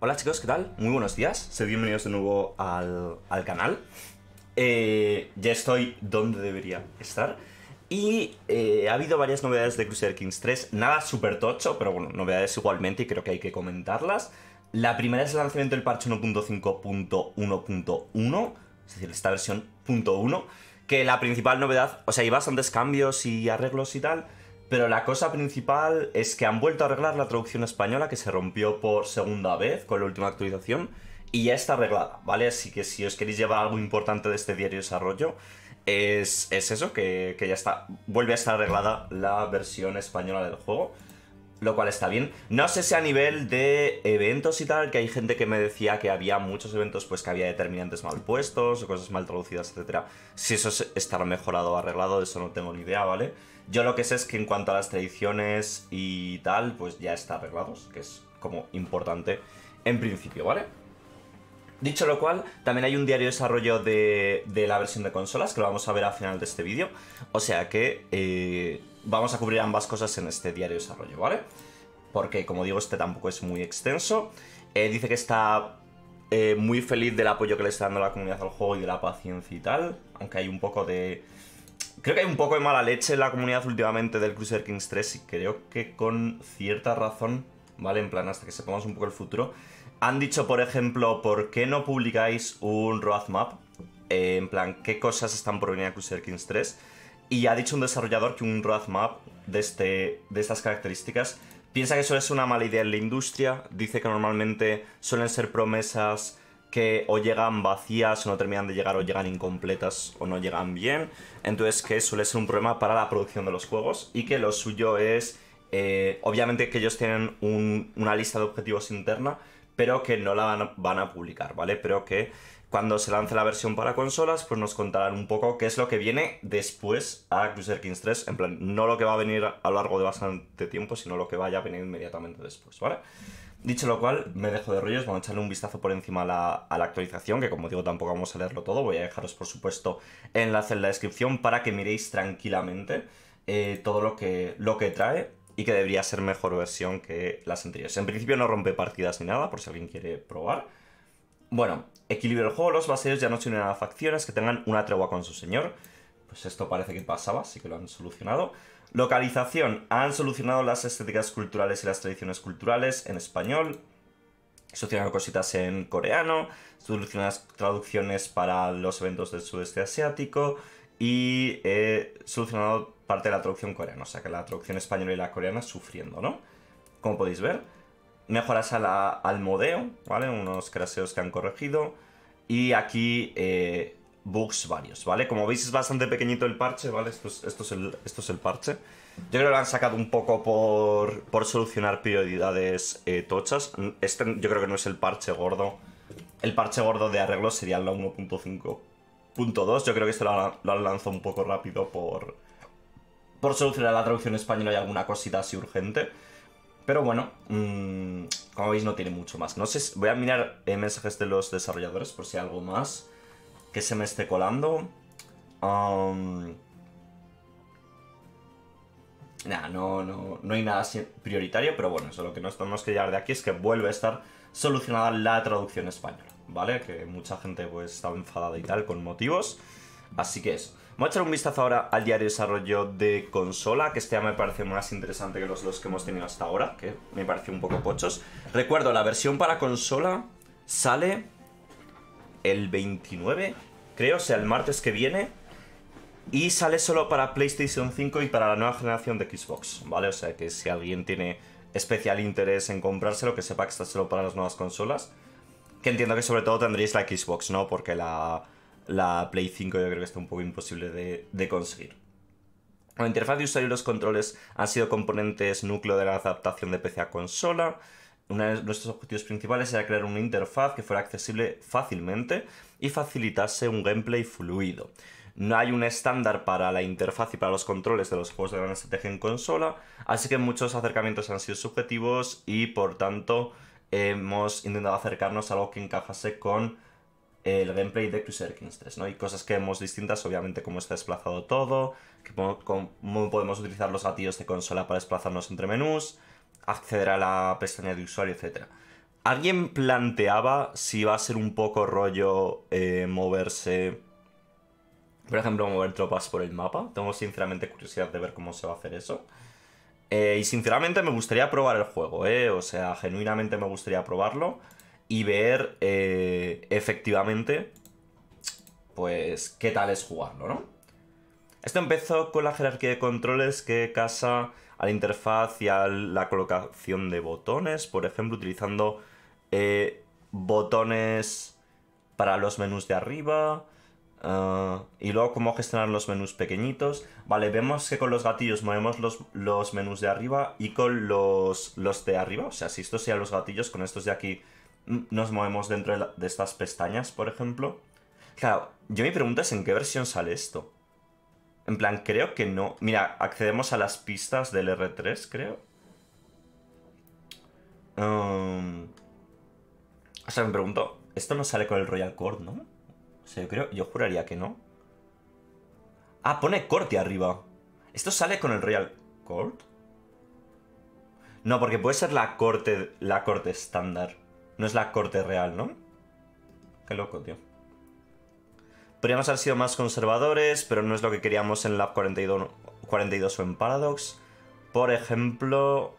Hola chicos, ¿qué tal? Muy buenos días, sed bienvenidos de nuevo al canal. Ya estoy donde debería estar. Y ha habido varias novedades de Crusader Kings 3, nada súper tocho, pero bueno, novedades igualmente y creo que hay que comentarlas. La primera es el lanzamiento del parche 1.5.1.1, es decir, esta versión .1, que la principal novedad, o sea, hay bastantes cambios y arreglos y tal, pero la cosa principal es que han vuelto a arreglar la traducción española que se rompió por segunda vez con la última actualización y ya está arreglada, ¿vale? Así que si os queréis llevar algo importante de este diario de desarrollo, es eso, que ya está, vuelve a estar arreglada la versión española del juego, lo cual está bien. No sé si a nivel de eventos y tal, que hay gente que me decía que había muchos eventos, pues que había determinantes mal puestos o cosas mal traducidas, etcétera. Si eso estará mejorado o arreglado, de eso no tengo ni idea, ¿vale? Yo lo que sé es que en cuanto a las tradiciones y tal, pues ya está arreglado, que es como importante en principio, ¿vale? Dicho lo cual, también hay un diario de desarrollo de la versión de consolas, que lo vamos a ver al final de este vídeo. O sea que vamos a cubrir ambas cosas en este diario de desarrollo, ¿vale? Porque, como digo, este tampoco es muy extenso. Dice que está muy feliz del apoyo que le está dando la comunidad al juego y de la paciencia y tal. Aunque hay un poco de... Creo que hay un poco de mala leche en la comunidad últimamente del Crusader Kings 3 y creo que con cierta razón, ¿vale? En plan, hasta que sepamos un poco el futuro. Han dicho, por ejemplo, ¿por qué no publicáis un roadmap? En plan, ¿qué cosas están por venir a Crusader Kings 3? Y ha dicho un desarrollador que un roadmap de estas características piensa que suele ser una mala idea en la industria. Dice que normalmente suelen ser promesas que o llegan vacías o no terminan de llegar o llegan incompletas o no llegan bien. Entonces que suele ser un problema para la producción de los juegos y que lo suyo es, obviamente que ellos tienen una lista de objetivos interna, pero que no la van a publicar, ¿vale? Pero que cuando se lance la versión para consolas, pues nos contarán un poco qué es lo que viene después a Crusader Kings 3. En plan, no lo que va a venir a lo largo de bastante tiempo, sino lo que vaya a venir inmediatamente después, ¿vale? Dicho lo cual, me dejo de rollos, vamos a echarle un vistazo por encima a la actualización, que como digo tampoco vamos a leerlo todo, voy a dejaros por supuesto enlace en la descripción para que miréis tranquilamente todo lo que trae y que debería ser mejor versión que las anteriores. En principio no rompe partidas ni nada, por si alguien quiere probar. Bueno, equilibrio del juego, los vasallos ya no se unen a facciones que tengan una tregua con su señor. Pues esto parece que pasaba, así que lo han solucionado. Localización, han solucionado las estéticas culturales y las tradiciones culturales en español. Solucionan cositas en coreano. Solucionan traducciones para los eventos del sudeste asiático. Y solucionado parte de la traducción coreana. O sea que la traducción española y la coreana sufriendo, ¿no? Como podéis ver. Mejoras al modeo, ¿vale? Unos craseos que han corregido. Y aquí bugs varios, ¿vale? Como veis es bastante pequeñito el parche, ¿vale? Esto es el parche. Yo creo que lo han sacado un poco por solucionar prioridades tochas. Este yo creo que no es el parche gordo. El parche gordo de arreglo sería la 1.5.2. Yo creo que esto lo han lanzado un poco rápido por solucionar la traducción española y alguna cosita así urgente. Pero bueno, como veis no tiene mucho más. No sé, voy a mirar mensajes de los desarrolladores por si hay algo más que se me esté colando. Nah, no hay nada así prioritario, pero bueno, eso lo que nos tenemos que llevar de aquí es que vuelve a estar solucionada la traducción española, ¿vale? Que mucha gente pues estaba enfadada y tal con motivos. Así que eso. Vamos a echar un vistazo ahora al diario de desarrollo de consola, que este ya me parece más interesante que los que hemos tenido hasta ahora, que me pareció un poco pochos. Recuerdo, la versión para consola sale el 29, creo, o sea, el martes que viene. Y sale solo para PlayStation 5 y para la nueva generación de Xbox, ¿vale? O sea que si alguien tiene especial interés en comprárselo, que sepa que está solo para las nuevas consolas. Que entiendo que sobre todo tendréis la Xbox, ¿no? Porque la Play 5 yo creo que está un poco imposible de conseguir. La interfaz de usuario y los controles han sido componentes núcleo de la adaptación de PC a consola. Uno de nuestros objetivos principales era crear una interfaz que fuera accesible fácilmente y facilitase un gameplay fluido. No hay un estándar para la interfaz y para los controles de los juegos de gran estrategia en consola, así que muchos acercamientos han sido subjetivos y por tanto hemos intentado acercarnos a algo que encajase con el gameplay de Crusader Kings 3, ¿no? Hay cosas que vemos distintas, obviamente cómo está desplazado todo, cómo podemos utilizar los gatillos de consola para desplazarnos entre menús, acceder a la pestaña de usuario, etc. ¿Alguien planteaba si va a ser un poco rollo moverse, por ejemplo, mover tropas por el mapa? Tengo sinceramente curiosidad de ver cómo se va a hacer eso. Y sinceramente me gustaría probar el juego, ¿eh? O sea, genuinamente me gustaría probarlo y ver efectivamente, pues, qué tal es jugarlo, ¿no? Esto empezó con la jerarquía de controles que casa a la interfaz y a la colocación de botones, por ejemplo, utilizando botones para los menús de arriba. Y luego cómo gestionar los menús pequeñitos. Vale, vemos que con los gatillos movemos los menús de arriba y con los de arriba. O sea, si estos sean los gatillos, con estos de aquí nos movemos dentro de estas pestañas, por ejemplo. Claro, yo mi pregunta es en qué versión sale esto. En plan, creo que no. Mira, accedemos a las pistas del R3, creo. O sea, me pregunto, esto no sale con el Royal Court, ¿no? O sea, yo juraría que no. Ah, pone corte arriba. ¿Esto sale con el Royal Court? No, porque puede ser la corte estándar. No es la corte real, ¿no? Qué loco, tío. Podríamos haber sido más conservadores, pero no es lo que queríamos en Lab 42 o en Paradox. Por ejemplo...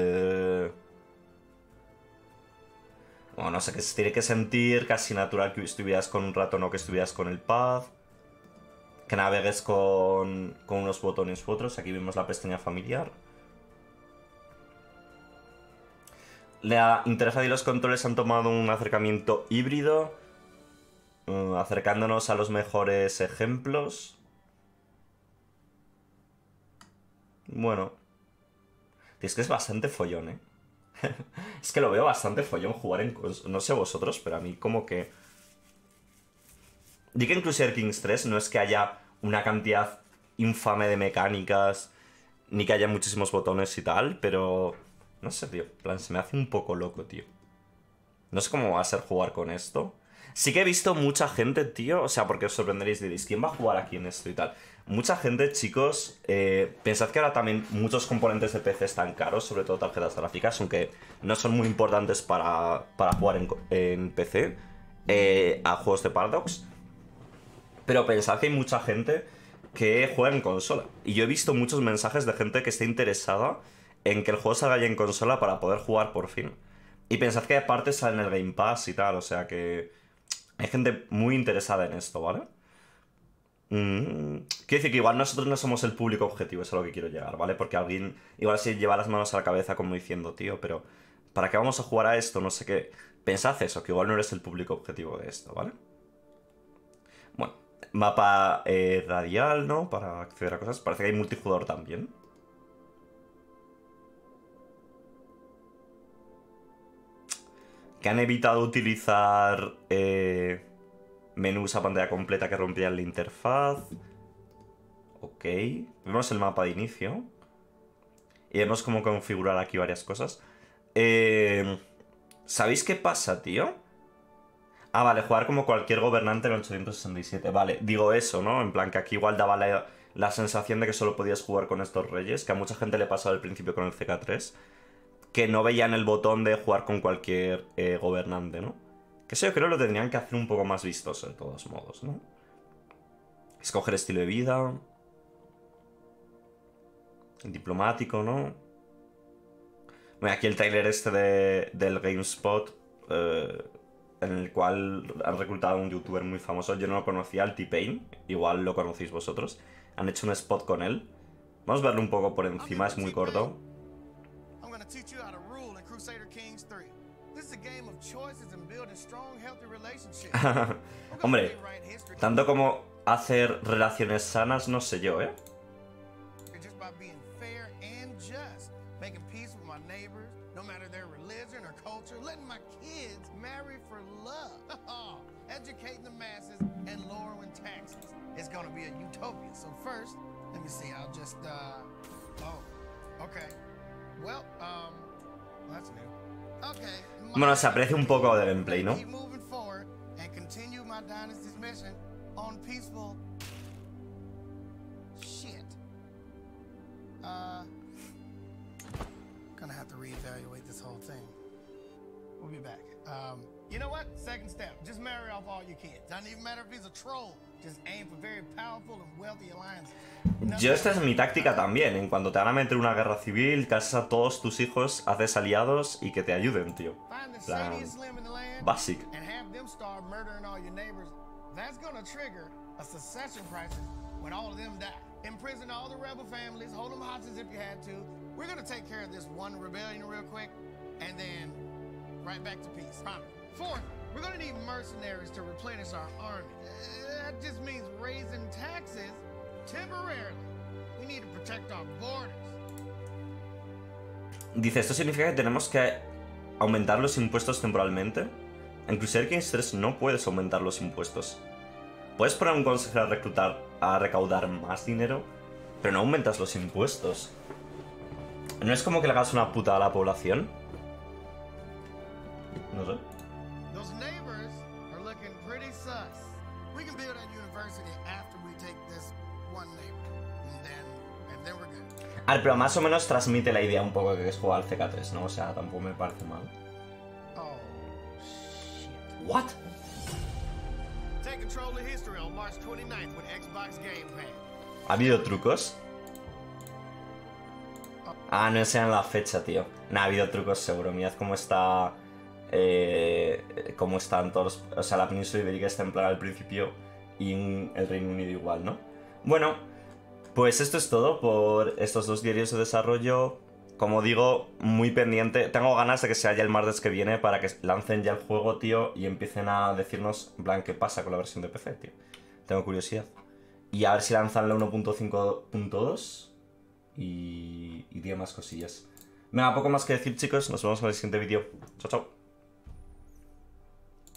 Bueno, no sé, que se tiene que sentir casi natural que estuvieras con un ratón o que estuvieras con el pad. Que navegues con unos botones u otros. Aquí vemos la pestaña familiar. La interfaz y los controles han tomado un acercamiento híbrido. Acercándonos a los mejores ejemplos. Bueno. Es que es bastante follón, ¿eh? Es que lo veo bastante follón jugar en... No sé vosotros, pero a mí como que... Di que en Crusader Kings 3 no es que haya una cantidad infame de mecánicas, ni que haya muchísimos botones y tal, pero... No sé, tío. En plan, se me hace un poco loco, tío. No sé cómo va a ser jugar con esto. Sí que he visto mucha gente, tío, o sea, porque os sorprenderéis, diréis, ¿quién va a jugar aquí en esto y tal? Mucha gente, chicos, pensad que ahora también muchos componentes de PC están caros, sobre todo tarjetas gráficas, aunque no son muy importantes para jugar en PC a juegos de Paradox. Pero pensad que hay mucha gente que juega en consola. Y yo he visto muchos mensajes de gente que esté interesada en que el juego salga ya en consola para poder jugar por fin. Y pensad que aparte sale en el Game Pass y tal, o sea que hay gente muy interesada en esto, ¿vale? Quiero decir que igual nosotros no somos el público objetivo, es a lo que quiero llegar, ¿vale? Porque alguien igual se lleva las manos a la cabeza como diciendo, tío, pero ¿para qué vamos a jugar a esto? No sé qué. Pensad eso, que igual no eres el público objetivo de esto, ¿vale? Bueno, mapa radial, ¿no? Para acceder a cosas. Parece que hay multijugador también. Que han evitado utilizar menús a pantalla completa que rompían la interfaz. Ok. Vemos el mapa de inicio. Y vemos cómo configurar aquí varias cosas. ¿Sabéis qué pasa, tío? Ah, vale, jugar como cualquier gobernante en el 867. Vale, digo eso, ¿no? En plan que aquí igual daba la sensación de que solo podías jugar con estos reyes, que a mucha gente le pasaba al principio con el CK3, que no veían el botón de jugar con cualquier gobernante, ¿no? Que eso yo creo lo tendrían que hacer un poco más vistoso de todos modos, ¿no? Escoger estilo de vida. Diplomático, ¿no? Bueno, aquí el trailer este del GameSpot, en el cual han reclutado a un youtuber muy famoso. Yo no lo conocía, el T-Pain. Igual lo conocéis vosotros. Han hecho un spot con él. Vamos a verlo un poco por encima, es muy corto. Hombre, tanto como hacer relaciones sanas, no sé yo, ¿eh? Educating the masses and lowering taxes. It's gonna be a utopia. So first, let me see. I'll just oh, okay. Well, that's new. Okay. Bueno, se aprecia un poco de gameplay, ¿no? Keep moving forward and continue my dynasty's mission on peaceful shit. Gonna have to reevaluate this whole thing. We'll be back. You know what? Second step. Just marry off all your kids. Doesn't even matter if he's a troll. Just aim for very powerful and wealthy alliances. Yo esta es mi táctica también. En cuando te van a meter una guerra civil, casas a todos tus hijos, haces aliados y que te ayuden, tío. Plan basic. And have them start murdering all your neighbors. That's gonna trigger a succession crisis when all of them die. Imprison all the rebel families, hold them hostage if you had to. We're gonna take care of this one rebellion real quick, and then right back to peace. Promise. Fourth, we're gonna need mercenaries to replenish our army. That just means raising taxes temporarily. We need to protect our borders. Dice, esto significa que tenemos que aumentar los impuestos temporalmente. En Crusader Kings 3 no puedes aumentar los impuestos. Puedes poner a un consejero a recaudar más dinero, pero no aumentas los impuestos. ¿No es como que le hagas una puta a la población? No sé. Those neighbors are looking pretty sus. We can build a university after we take this one neighbor, and then we're good. A ver, pero más o menos transmite la idea un poco que es jugar al CK3, ¿no? O sea, tampoco me parece mal. Oh, shit. What? Take control of history on March 29th with Xbox Game Pass. ¿Ha habido trucos? Ah, no enseñan la fecha, tío. No, ha habido trucos seguro. Mirad cómo está... cómo están todos... O sea, la península ibérica está en plan al principio y en el Reino Unido igual, ¿no? Bueno, pues esto es todo por estos 2 diarios de desarrollo. Como digo, muy pendiente. Tengo ganas de que sea ya el martes que viene para que lancen ya el juego, tío, y empiecen a decirnos, en plan, qué pasa con la versión de PC, tío. Tengo curiosidad. Y a ver si lanzan la 1.5.2 y tiene más cosillas. Venga, poco más que decir, chicos. Nos vemos en el siguiente vídeo. Chao, chao.